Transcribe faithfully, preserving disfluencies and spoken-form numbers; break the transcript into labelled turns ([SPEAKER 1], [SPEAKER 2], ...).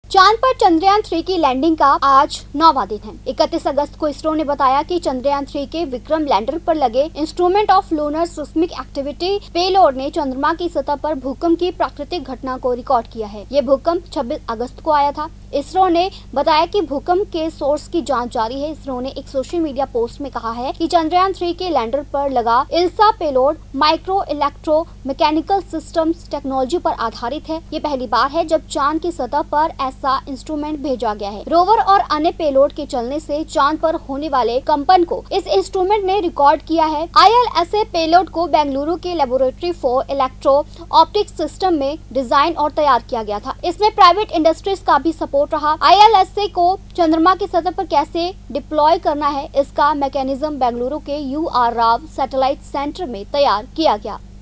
[SPEAKER 1] चांद पर चंद्रयान थ्री की लैंडिंग का आज नौवां दिन है। इकतीस अगस्त को इसरो ने बताया कि चंद्रयान थ्री के विक्रम लैंडर पर लगे instrument of lunar seismic activity payload ने चंद्रमा की सतह पर भूकंप की प्राकृतिक घटना को रिकॉर्ड किया है। ये भूकंप छब्बीस अगस्त को आया था। इसरो ने बताया कि भूकंप के सोर्स की जांच जारी है। इसरो ने एक सोशल मीडिया पोस्ट में कहा है कि चंद्रयान थ्री के लैंडर पर लगा ILSA payload micro electro mechanical systems technology पर आधारित है। ये पहली बार है जब चांद की सतह पर ऐसा इंस्ट्रूमेंट भेजा गया है। रोवर और अन्य पेलोड के चलने से चांद पर होने वाले कंपन को इस इंस्ट्रूमेंट ने रिकॉर्ड किया है। I L S A payload को बेंगलुरु के laboratory for electro optics system में डिजाइन और तैयार किया गया था। इसमें प्राइवेट इंडस्ट्रीज का भी सपोर्ट रहा। आई एल एस ए को चंद्रमा की सतह पर कैसे डिप्लॉय करना है, इसका मैकेनिज्म बेंगलुरु के U R Rao satellite centre में तैयार किया गया।